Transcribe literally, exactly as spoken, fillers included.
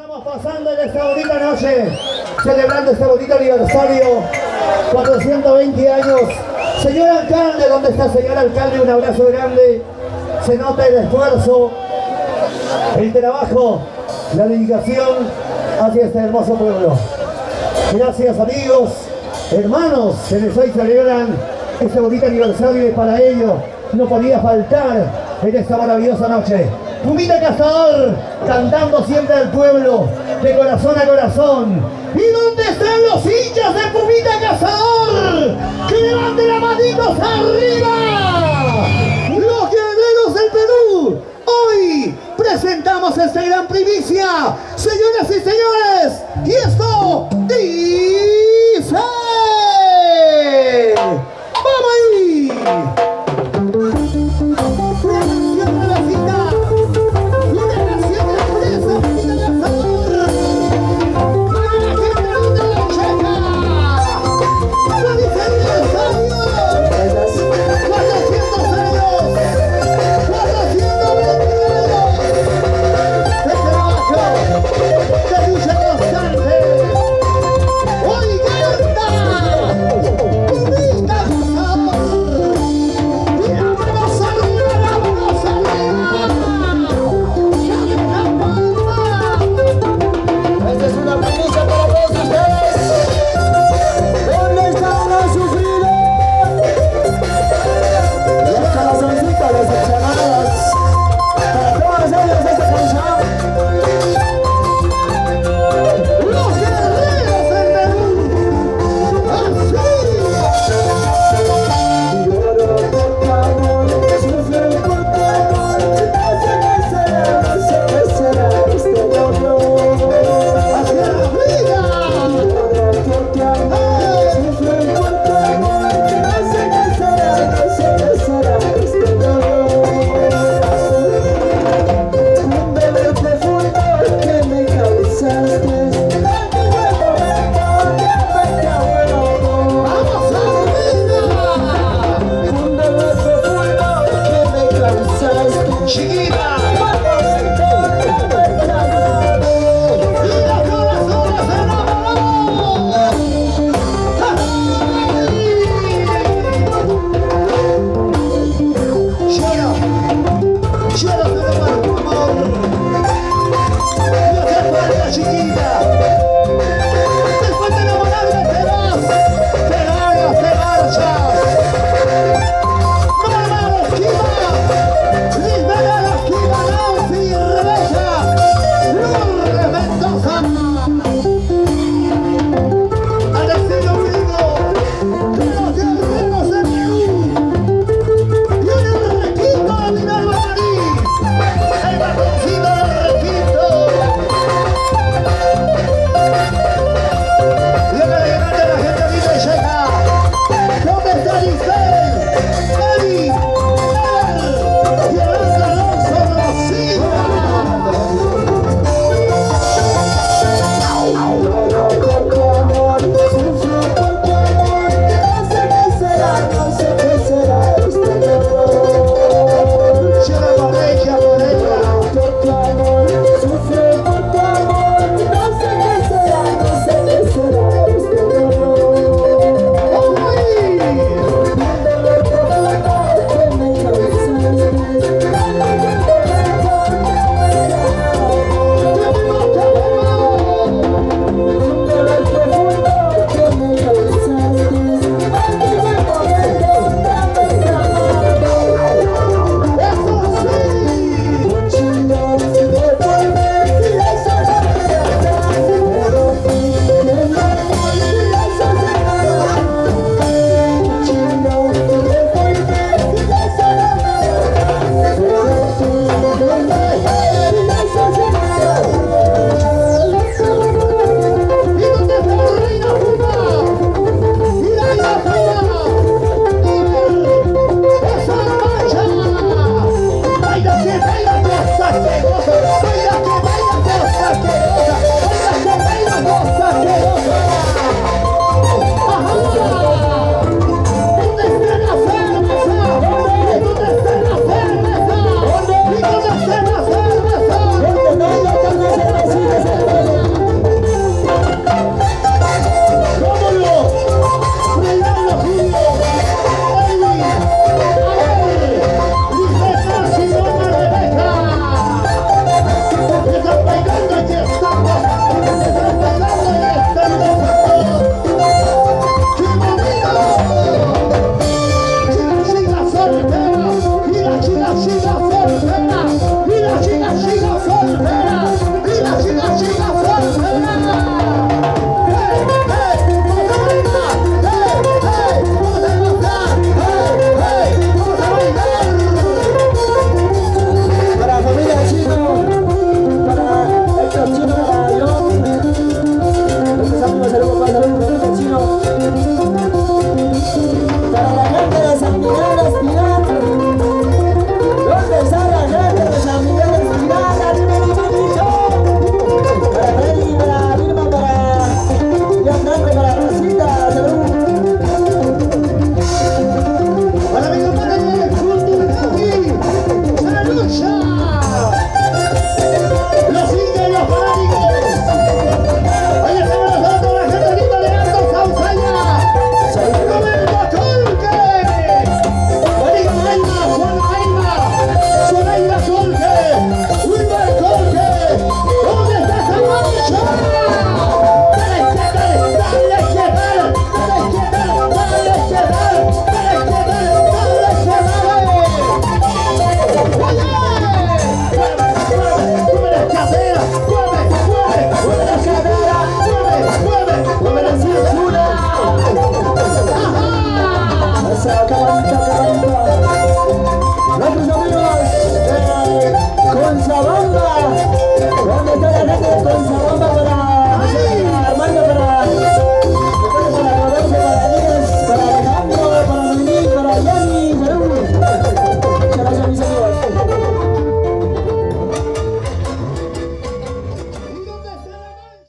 Estamos pasando en esta bonita noche, celebrando este bonito aniversario, cuatrocientos veinte años. Señor alcalde, ¿dónde está el señor alcalde? Un abrazo grande. Se nota el esfuerzo, el trabajo, la dedicación hacia este hermoso pueblo. Gracias amigos, hermanos, que les hoy celebran este bonito aniversario y para ello no podía faltar en esta maravillosa noche. Pumita Cazador, cantando siempre al pueblo, de corazón a corazón. ¿Y dónde están los hinchas de Pumita Cazador? ¡Que levanten las manitos arriba! Los guerreros del Perú, hoy presentamos esta gran primicia. Señoras y señores, y esto